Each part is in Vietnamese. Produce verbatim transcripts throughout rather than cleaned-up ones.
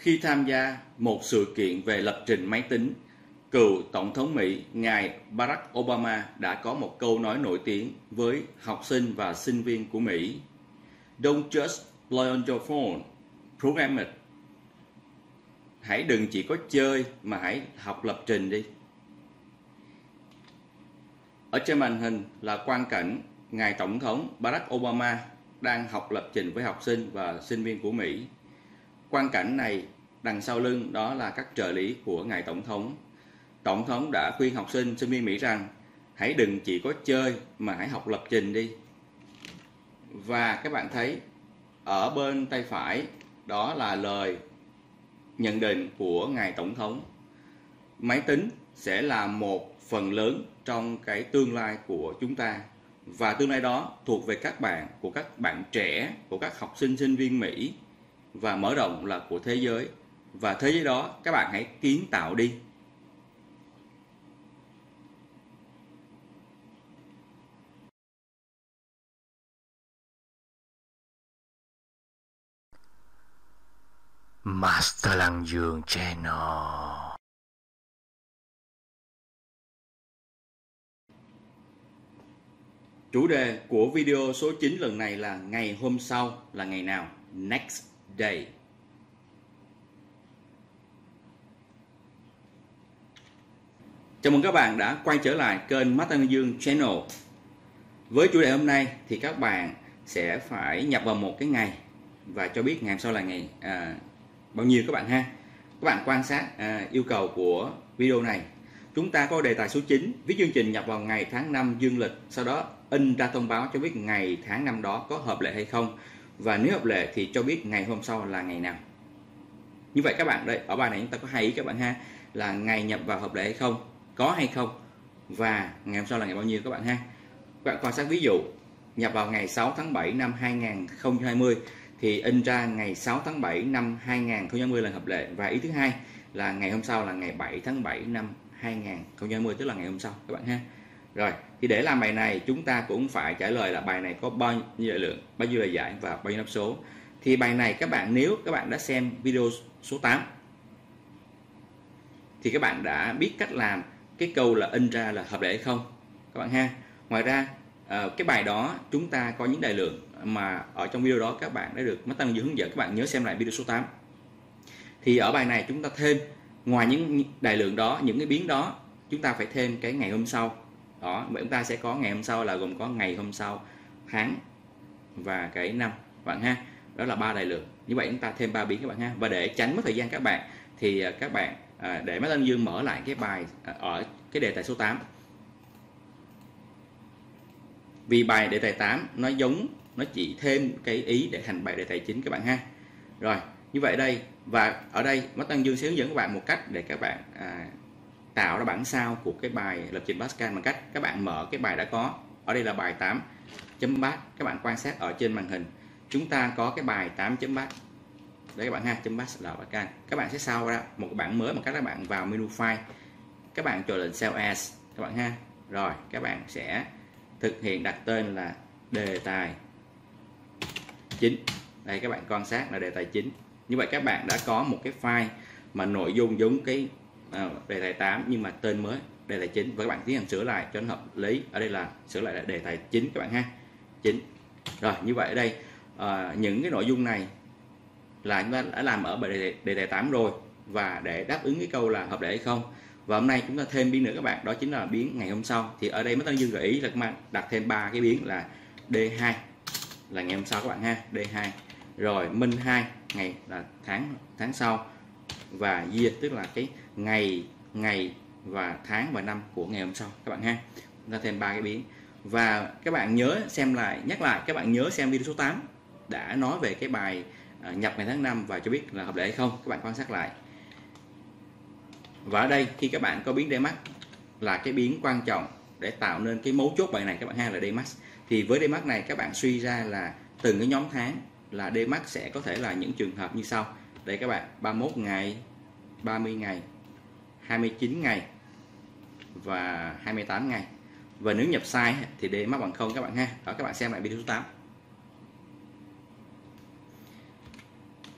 Khi tham gia một sự kiện về lập trình máy tính, cựu Tổng thống Mỹ ngài Barack Obama đã có một câu nói nổi tiếng với học sinh và sinh viên của Mỹ: "Don't just play on your phone, program it." Hãy đừng chỉ có chơi mà hãy học lập trình đi. Ở trên màn hình là quang cảnh ngài Tổng thống Barack Obama đang học lập trình với học sinh và sinh viên của Mỹ. Quang cảnh này đằng sau lưng đó là các trợ lý của ngài Tổng thống. Tổng thống đã khuyên học sinh, sinh viên Mỹ rằng hãy đừng chỉ có chơi mà hãy học lập trình đi. Và các bạn thấy ở bên tay phải đó là lời nhận định của ngài Tổng thống. Máy tính sẽ là một phần lớn trong cái tương lai của chúng ta. Và tương lai đó thuộc về các bạn, của các bạn trẻ, của các học sinh, sinh viên Mỹ. Và mở rộng là của thế giới. Và thế giới đó các bạn hãy kiến tạo đi. Master Lăng Dương Channel. Chủ đề của video số chín lần này là ngày hôm sau là ngày nào? Next day. Chào mừng các bạn đã quay trở lại kênh Master Lăng Dương Channel. Với chủ đề hôm nay thì các bạn sẽ phải nhập vào một cái ngày và cho biết ngày hôm sau là ngày à, bao nhiêu các bạn ha. Các bạn quan sát à, yêu cầu của video này. Chúng ta có đề tài số chín, viết chương trình nhập vào ngày tháng năm dương lịch, sau đó in ra thông báo cho biết ngày tháng năm đó có hợp lệ hay không, và nếu hợp lệ thì cho biết ngày hôm sau là ngày nào. Như vậy các bạn, đây ở bài này chúng ta có hai ý các bạn ha, là ngày nhập vào hợp lệ hay không, có hay không, và ngày hôm sau là ngày bao nhiêu các bạn ha. Các bạn quan sát ví dụ nhập vào ngày sáu tháng bảy năm hai nghìn không trăm hai mươi thì in ra ngày sáu tháng bảy năm hai nghìn không trăm hai mươi là hợp lệ, và ý thứ hai là ngày hôm sau là ngày bảy tháng bảy năm hai nghìn không trăm hai mươi, tức là ngày hôm sau các bạn ha. Rồi, thì để làm bài này chúng ta cũng phải trả lời là bài này có bao nhiêu đại lượng, bao nhiêu lời giải và bao nhiêu đáp số. Thì bài này các bạn, nếu các bạn đã xem video số tám thì các bạn đã biết cách làm cái câu là in ra là hợp lệ hay không các bạn ha. Ngoài ra cái bài đó chúng ta có những đại lượng mà ở trong video đó các bạn đã được Master Lăng Dương hướng dẫn, các bạn nhớ xem lại video số tám. Thì ở bài này chúng ta thêm, ngoài những đại lượng đó, những cái biến đó, chúng ta phải thêm cái ngày hôm sau. Đó, vậy chúng ta sẽ có ngày hôm sau là gồm có ngày hôm sau, tháng và cái năm các bạn ha. Đó là ba đại lượng. Như vậy chúng ta thêm ba biến các bạn ha. Và để tránh mất thời gian các bạn thì các bạn để Master Lăng Dương mở lại cái bài ở cái đề tài số tám. Vì bài đề tài tám nó giống, nó chỉ thêm cái ý để thành bài đề tài chính các bạn ha. Rồi, như vậy đây, và ở đây Master Lăng Dương sẽ hướng dẫn các bạn một cách để các bạn à, tạo ra bản sao của cái bài lập trình Pascal bằng cách các bạn mở cái bài đã có. Ở đây là bài tám chấm bat, các bạn quan sát ở trên màn hình. Chúng ta có cái bài tám chấm bat. Đấy các bạn ha, chấm bat là Pascal. Các bạn sẽ sao ra một cái bản mới bằng cách các bạn vào menu file. Các bạn chọn lệnh Save As các bạn ha. Rồi, các bạn sẽ thực hiện đặt tên là đề tài chính. Đây các bạn quan sát là đề tài chính. Như vậy các bạn đã có một cái file mà nội dung giống cái uh, đề tài tám nhưng mà tên mới đề tài chính, và các bạn tiến hành sửa lại cho nó hợp lý. Ở đây là sửa lại là đề tài chính các bạn ha, chính. Rồi, như vậy ở đây uh, những cái nội dung này là chúng ta đã làm ở bài đề, đề tài tám rồi, và để đáp ứng cái câu là hợp lệ hay không. Và hôm nay chúng ta thêm biến nữa các bạn, đó chính là biến ngày hôm sau. Thì ở đây Master Lăng Dương gợi ý là các bạn đặt thêm ba cái biến là đê hai là ngày hôm sau các bạn ha, đê hai. Rồi min hai ngày là tháng tháng sau, và year tức là cái ngày ngày và tháng và năm của ngày hôm sau các bạn ha. Chúng ta thêm ba cái biến. Và các bạn nhớ xem lại, nhắc lại các bạn nhớ xem video số tám đã nói về cái bài à, nhập ngày tháng năm và cho biết là hợp lệ hay không. Các bạn quan sát lại. Và ở đây khi các bạn có biến Dmax là cái biến quan trọng để tạo nên cái mấu chốt bài này các bạn ha, là Dmax. Thì với Dmax này các bạn suy ra là từng cái nhóm tháng là Dmax sẽ có thể là những trường hợp như sau. Đây các bạn, ba mươi mốt ngày, ba mươi ngày, hai mươi chín ngày và hai mươi tám ngày. Và nếu nhập sai thì Dmax bằng không các bạn ha. Đó, các bạn xem lại video số tám.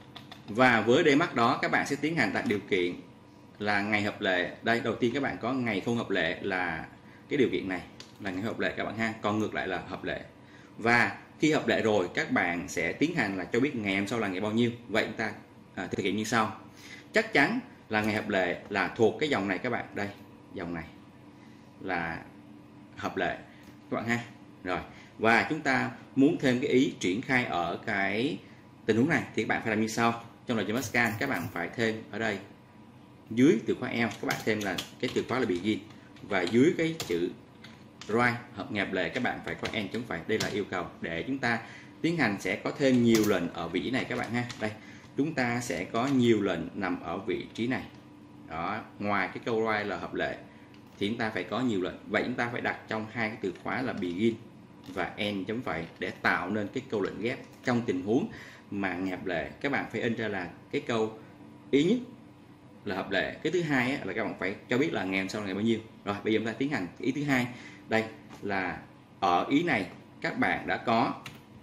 Và với D max đó các bạn sẽ tiến hành đặt điều kiện là ngày hợp lệ. Đây, đầu tiên các bạn có ngày không hợp lệ là cái điều kiện này là ngày hợp lệ các bạn ha, còn ngược lại là hợp lệ. Và khi hợp lệ rồi các bạn sẽ tiến hành là cho biết ngày hôm sau là ngày bao nhiêu. Vậy chúng ta à, thực hiện như sau. Chắc chắn là ngày hợp lệ là thuộc cái dòng này các bạn, đây dòng này là hợp lệ các bạn ha. Rồi, và chúng ta muốn thêm cái ý triển khai ở cái tình huống này thì các bạn phải làm như sau. Trong lời Smart Scan các bạn phải thêm ở đây dưới từ khóa L các bạn thêm là cái từ khóa là begin, và dưới cái chữ right hợp ngày hợp lệ các bạn phải có n chấm phẩy. Đây là yêu cầu để chúng ta tiến hành sẽ có thêm nhiều lệnh ở vị trí này các bạn ha. Đây, chúng ta sẽ có nhiều lệnh nằm ở vị trí này. Đó, ngoài cái câu right là hợp lệ thì chúng ta phải có nhiều lệnh. Vậy chúng ta phải đặt trong hai cái từ khóa là begin và n chấm phẩy để tạo nên cái câu lệnh ghép trong tình huống mà ngày hợp lệ. Các bạn phải in ra là cái câu ý nhất là hợp lệ, cái thứ hai á, là các bạn phải cho biết là ngày hôm sau là ngày bao nhiêu. Rồi bây giờ chúng ta tiến hành ý thứ hai. Đây là ở ý này các bạn đã có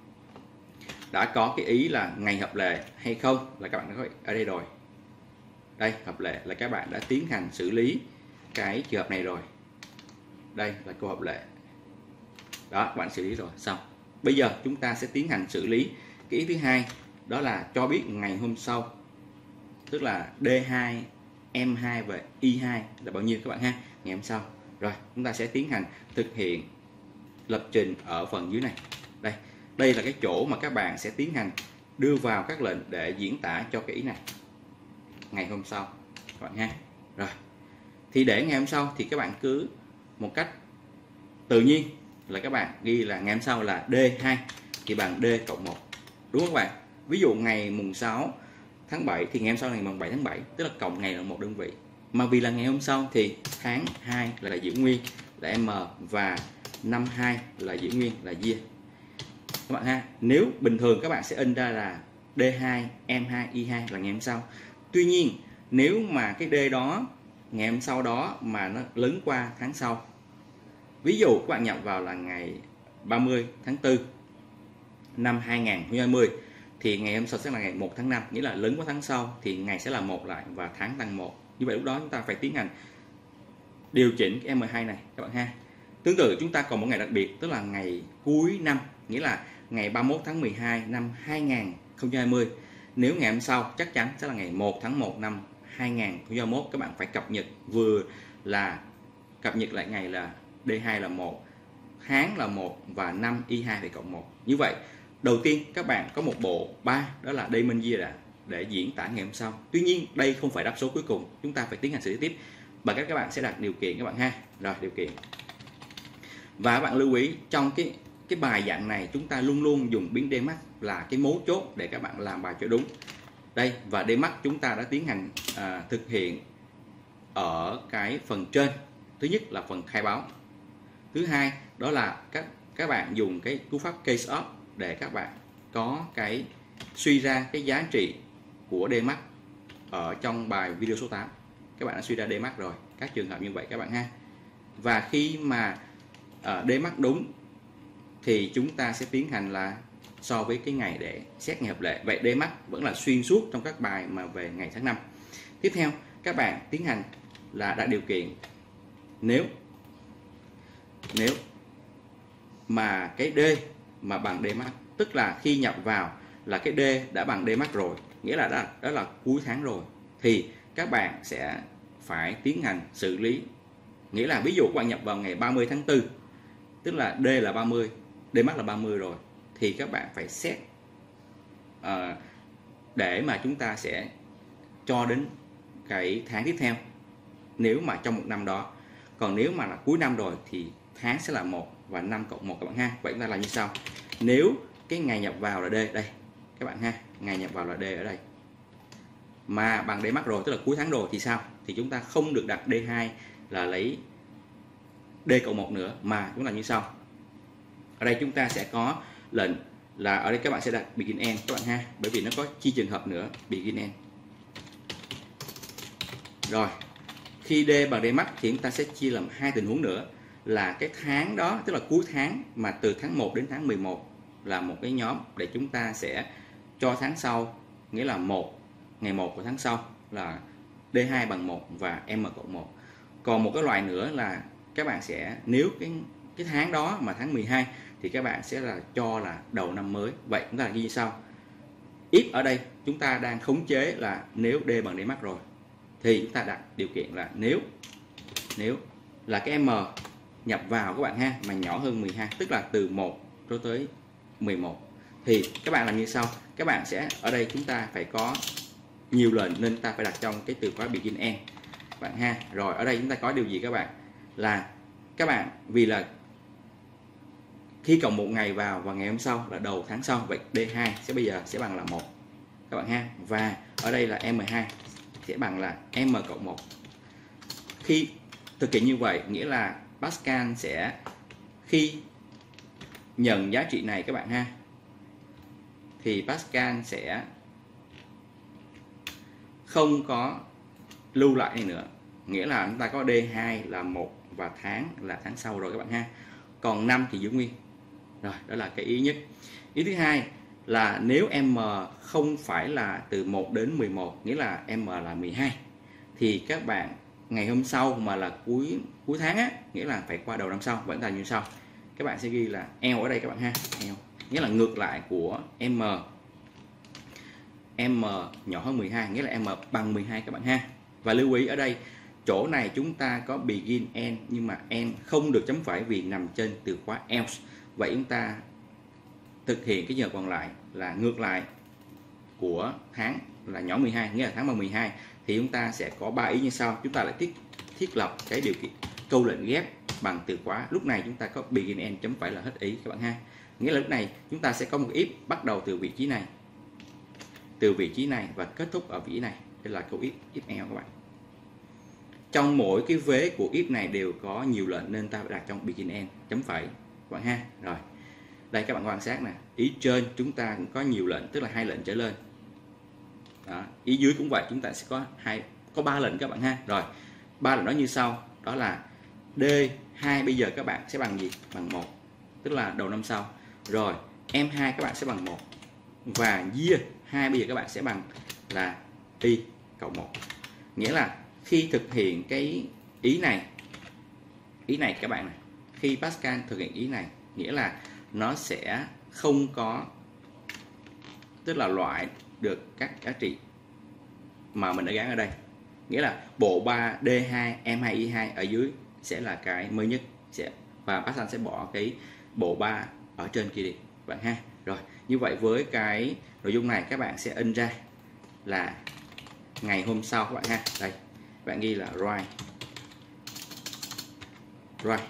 đã có cái ý là ngày hợp lệ hay không là các bạn đã có ở đây rồi. Đây hợp lệ là các bạn đã tiến hành xử lý cái trường hợp này rồi. Đây là câu hợp lệ. Đó, các bạn xử lý rồi xong. Bây giờ chúng ta sẽ tiến hành xử lý cái ý thứ hai, đó là cho biết ngày hôm sau, tức là D hai, M hai và I hai là bao nhiêu các bạn ha, ngày hôm sau. Rồi chúng ta sẽ tiến hành thực hiện lập trình ở phần dưới này. Đây, đây là cái chỗ mà các bạn sẽ tiến hành đưa vào các lệnh để diễn tả cho cái ý này ngày hôm sau các bạn ha. Rồi thì để ngày hôm sau thì các bạn cứ một cách tự nhiên là các bạn ghi là ngày hôm sau là D hai thì bằng D cộng một, đúng không các bạn? Ví dụ ngày mùng sáu tháng bảy thì ngày hôm sau là ngày mùng bảy tháng bảy, tức là cộng ngày là một đơn vị. Mà vì là ngày hôm sau thì tháng hai là giữ nguyên là M và năm hai là giữ nguyên là year các bạn ha. Nếu bình thường các bạn sẽ in ra là D hai, M hai, I hai là ngày hôm sau. Tuy nhiên nếu mà cái D đó ngày hôm sau đó mà nó lớn qua tháng sau, ví dụ các bạn nhập vào là ngày ba mươi tháng tư năm hai nghìn không trăm hai mươi thì ngày hôm sau sẽ là ngày một tháng năm, nghĩa là lớn qua tháng sau thì ngày sẽ là một lại và tháng tăng một. Như vậy lúc đó chúng ta phải tiến hành điều chỉnh cái M hai này các bạn ha. Tương tự chúng ta còn một ngày đặc biệt, tức là ngày cuối năm, nghĩa là ngày ba mươi mốt tháng mười hai năm hai nghìn không trăm hai mươi. Nếu ngày hôm sau chắc chắn sẽ là ngày một tháng một năm hai nghìn không trăm hai mươi mốt, các bạn phải cập nhật vừa là cập nhật lại ngày là D hai là một, tháng là một và năm I hai phải cộng một. Như vậy đầu tiên các bạn có một bộ ba, đó là Diamond Year đã để diễn tả ngày hôm sau. Tuy nhiên đây không phải đáp số cuối cùng, chúng ta phải tiến hành xử lý tiếp bằng cách các bạn sẽ đặt điều kiện các bạn ha. Rồi điều kiện. Và các bạn lưu ý trong cái cái bài dạng này chúng ta luôn luôn dùng biến D max là cái mấu chốt để các bạn làm bài cho đúng. Đây, và D max chúng ta đã tiến hành à, thực hiện ở cái phần trên. Thứ nhất là phần khai báo. Thứ hai đó là các các bạn dùng cái cú pháp case up để các bạn có cái suy ra cái giá trị của D max ở trong bài video số tám. Các bạn đã suy ra D max rồi, các trường hợp như vậy các bạn ha. Và khi mà uh, D max đúng thì chúng ta sẽ tiến hành là so với cái ngày để xét ngày hợp lệ. Vậy D max vẫn là xuyên suốt trong các bài mà về ngày tháng năm. Tiếp theo các bạn tiến hành là đặt điều kiện nếu nếu mà cái D mà bằng D max, tức là khi nhập vào là cái D đã bằng D max rồi, nghĩa là đó, đó là cuối tháng rồi, thì các bạn sẽ phải tiến hành xử lý. Nghĩa là ví dụ các bạn nhập vào ngày ba mươi tháng tư, tức là D là ba mươi, D max là ba mươi rồi, thì các bạn phải xét uh, để mà chúng ta sẽ cho đến cái tháng tiếp theo nếu mà trong một năm đó. Còn nếu mà là cuối năm rồi thì tháng sẽ là một và năm cộng một các bạn ha. Vậy chúng ta làm như sau. Nếu cái ngày nhập vào là D đây các bạn ha, ngày nhập vào là D ở đây mà bằng D max rồi, tức là cuối tháng rồi thì sao? Thì chúng ta không được đặt D hai là lấy D cộng một nữa, mà chúng ta như sau. Ở đây chúng ta sẽ có lệnh là ở đây các bạn sẽ đặt begin end các bạn ha, bởi vì nó có chi trường hợp nữa, begin end. Rồi, khi D bằng D max thì chúng ta sẽ chia làm hai tình huống nữa, là cái tháng đó, tức là cuối tháng mà từ tháng một đến tháng mười một là một cái nhóm để chúng ta sẽ cho tháng sau, nghĩa là một ngày một của tháng sau là D hai bằng một và M cộng một. Còn một cái loại nữa là các bạn sẽ, nếu cái cái tháng đó mà tháng mười hai thì các bạn sẽ là cho là đầu năm mới. Vậy chúng ta là ghi như sau. If ở đây chúng ta đang khống chế là nếu D bằng D max rồi thì chúng ta đặt điều kiện là nếu nếu là cái M nhập vào các bạn ha mà nhỏ hơn mười hai, tức là từ một cho tới mười một, thì các bạn làm như sau. Các bạn sẽ, ở đây chúng ta phải có nhiều lệnh nên ta phải đặt trong cái từ khóa begin end các bạn ha. Rồi ở đây chúng ta có điều gì các bạn, là các bạn vì là khi cộng một ngày vào và ngày hôm sau là đầu tháng sau, vậy D hai sẽ bây giờ sẽ bằng là một các bạn ha, và ở đây là M hai sẽ bằng là M cộng một. Khi thực hiện như vậy nghĩa là Pascal sẽ khi nhận giá trị này các bạn ha, thì Pascal sẽ không có lưu lại này nữa, nghĩa là chúng ta có D hai là một và tháng là tháng sau rồi các bạn ha, còn năm thì giữ nguyên. Rồi đó là cái ý nhất. Ý thứ hai là nếu M không phải là từ một đến mười một, nghĩa là M là mười hai, thì các bạn ngày hôm sau mà là cuối cuối tháng á, nghĩa là phải qua đầu năm sau, vẫn là như sau. Các bạn sẽ ghi là L ở đây các bạn ha, L nghĩa là ngược lại của M. M nhỏ hơn mười hai nghĩa là M bằng mười hai các bạn ha. Và lưu ý ở đây chỗ này chúng ta có begin end nhưng mà end không được chấm phẩy vì nằm trên từ khóa else. Vậy chúng ta thực hiện cái giờ còn lại là ngược lại của tháng là nhỏ mười hai, nghĩa là tháng bằng mười hai, thì chúng ta sẽ có ba ý như sau. Chúng ta lại thiết thiết lập cái điều kiện câu lệnh ghép bằng từ khóa. Lúc này chúng ta có begin end chấm phẩy là hết ý các bạn ha. Nghĩa là lúc này chúng ta sẽ có một if bắt đầu từ vị trí này, từ vị trí này và kết thúc ở vị trí này. Đây là câu if if else các bạn. Trong mỗi cái vế của if này đều có nhiều lệnh nên ta phải đặt trong begin end chấm phẩy các bạn ha. Rồi đây các bạn quan sát nè, ý trên chúng ta cũng có nhiều lệnh, tức là hai lệnh trở lên. Đó. Ý dưới cũng vậy, chúng ta sẽ có hai có ba lệnh các bạn ha. Rồi ba lệnh đó như sau, đó là D hai bây giờ các bạn sẽ bằng gì? Bằng một, tức là đầu năm sau. Rồi M hai các bạn sẽ bằng một, và year hai bây giờ các bạn sẽ bằng là y cộng một. Nghĩa là khi thực hiện cái ý này, ý này các bạn này, khi Pascal thực hiện ý này nghĩa là nó sẽ không có, tức là loại được các giá trị mà mình đã gắn ở đây. Nghĩa là bộ ba D hai M hai Y hai ở dưới sẽ là cái mới nhất, sẽ và Pascal sẽ bỏ cái bộ ba ở trên kia đi các bạn ha. Rồi như vậy với cái nội dung này các bạn sẽ in ra là ngày hôm sau các bạn ha. Đây bạn ghi là right right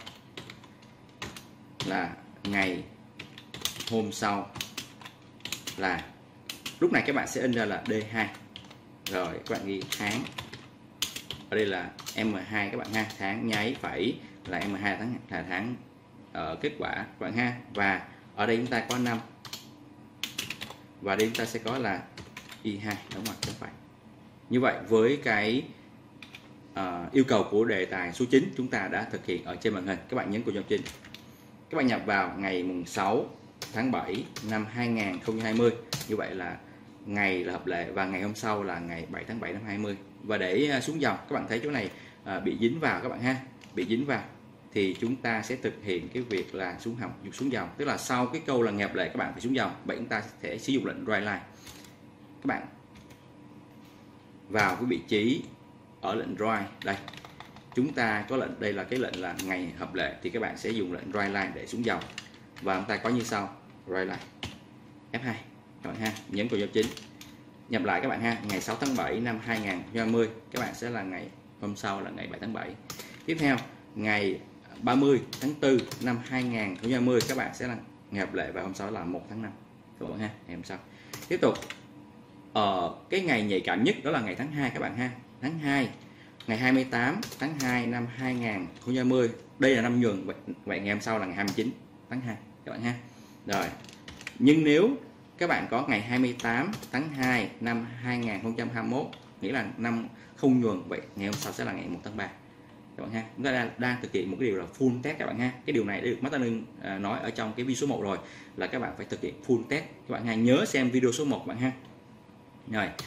là ngày hôm sau, là lúc này các bạn sẽ in ra là D hai. Rồi các bạn ghi tháng, ở đây là M hai các bạn ha, tháng nháy phẩy là M hai tháng là tháng ở kết quả các bạn ha. Và ở đây chúng ta có năm, và đây chúng ta sẽ có là Y hai đóng ngoặc chấm phẩy. Như vậy với cái uh, yêu cầu của đề tài số chín chúng ta đã thực hiện ở trên màn hình. Các bạn nhấn cụm dòng trên, các bạn nhập vào ngày mùng sáu tháng bảy năm hai nghìn không trăm hai mươi, như vậy là ngày là hợp lệ và ngày hôm sau là ngày bảy tháng bảy năm hai mươi. Và để xuống dòng các bạn thấy chỗ này uh, bị dính vào các bạn ha, bị dính vào thì chúng ta sẽ thực hiện cái việc là xuống hồng xuống dòng, tức là sau cái câu là nhập lệ các bạn phải xuống dòng. Vậy chúng ta sẽ sử dụng lệnh write line. Các bạn vào cái vị trí ở lệnh write đây, chúng ta có lệnh đây là cái lệnh là ngày hợp lệ, thì các bạn sẽ dùng lệnh write line để xuống dòng. Và chúng ta có như sau: write line F hai các bạn ha, nhấn vào dấu chính, nhập lại các bạn ha, ngày sáu tháng bảy năm hai nghìn không trăm hai mươi các bạn sẽ là ngày hôm sau là ngày bảy tháng bảy. Tiếp theo ngày ba mươi tháng tư năm hai nghìn không trăm hai mươi các bạn sẽ là ngày hợp lệ và hôm sau là một tháng năm các bạn ha, ngày hôm sau. Tiếp tục ở cái ngày nhạy cảm nhất đó là ngày tháng hai các bạn ha, tháng hai ngày hai mươi tám tháng hai năm hai nghìn không trăm hai mươi, đây là năm nhuần, vậy ngày hôm sau là ngày hai mươi chín tháng hai các bạn ha. Rồi nhưng nếu các bạn có ngày hai mươi tám tháng hai năm hai nghìn không trăm hai mươi mốt, nghĩa là năm không nhuần, vậy ngày hôm sau sẽ là ngày một tháng ba các bạn ha. Chúng ta đang, đang thực hiện một cái điều là full test các bạn ha. Cái điều này đã được Master Nương à, nói ở trong cái video số một rồi, là các bạn phải thực hiện full test các bạn ha. Nhớ xem video số một các bạn ha. Rồi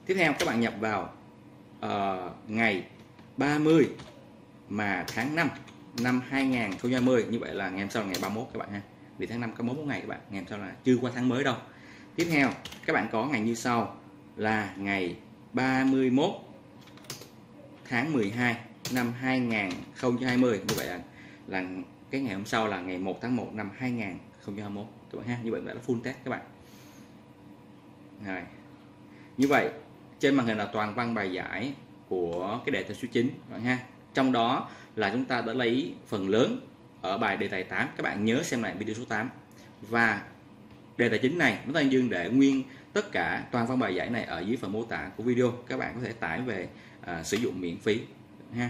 Tiếp theo các bạn nhập vào uh, ngày ba mươi mà tháng năm năm hai nghìn không trăm hai mươi, như vậy là ngày hôm sau là ngày ba mươi mốt các bạn ha, vì tháng năm có bốn mươi mốt ngày các bạn, ngày hôm sau là chưa qua tháng mới đâu. Tiếp theo các bạn có ngày như sau là ngày ba mươi mốt tháng mười hai năm hai nghìn không trăm hai mươi, như vậy là, là cái ngày hôm sau là ngày một tháng một năm hai nghìn không trăm hai mươi mốt các bạn ha, như vậy là full test các bạn. Rồi. Như vậy trên màn hình là toàn văn bài giải của cái đề tài số chín các bạn ha. Trong đó là chúng ta đã lấy phần lớn ở bài đề tài tám, các bạn nhớ xem lại video số tám. Và đề tài chính này chúng ta Dương để nguyên tất cả toàn văn bài giải này ở dưới phần mô tả của video, các bạn có thể tải về à, sử dụng miễn phí ha.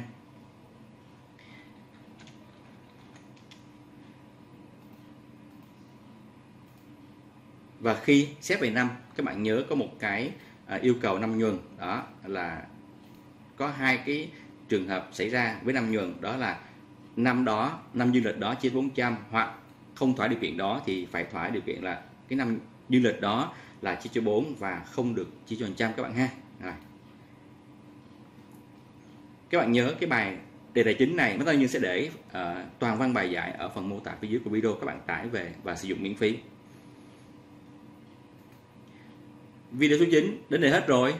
Và khi xét về năm, các bạn nhớ có một cái à, yêu cầu năm nhuần, đó là có hai cái trường hợp xảy ra với năm nhuần, đó là năm đó, năm dương lịch đó chia bốn trăm, hoặc không thỏa điều kiện đó thì phải thỏa điều kiện là cái năm dương lịch đó là chia cho bốn và không được chia cho một trăm các bạn ha. Rồi. Các bạn nhớ cái bài đề tài chính này, Master Dương sẽ để uh, toàn văn bài giải ở phần mô tả phía dưới của video, các bạn tải về và sử dụng miễn phí. Video số chín đến đây hết rồi.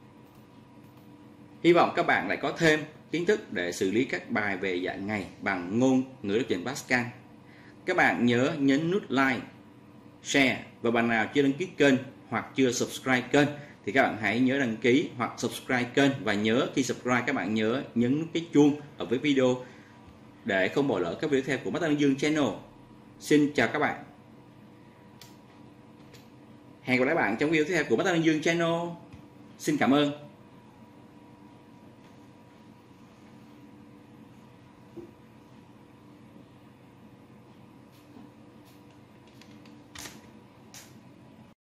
Hy vọng các bạn lại có thêm kiến thức để xử lý các bài về dạng ngày bằng ngôn ngữ lập trình Pascal. Các bạn nhớ nhấn nút like, share, và bạn nào chưa đăng ký kênh hoặc chưa subscribe kênh thì các bạn hãy nhớ đăng ký hoặc subscribe kênh, và nhớ khi subscribe các bạn nhớ nhấn nút cái chuông ở với video để không bỏ lỡ các video tiếp theo của Master Dương Channel. Xin chào các bạn. Hẹn gặp lại các bạn trong video tiếp theo của Master Dương Channel. Xin cảm ơn.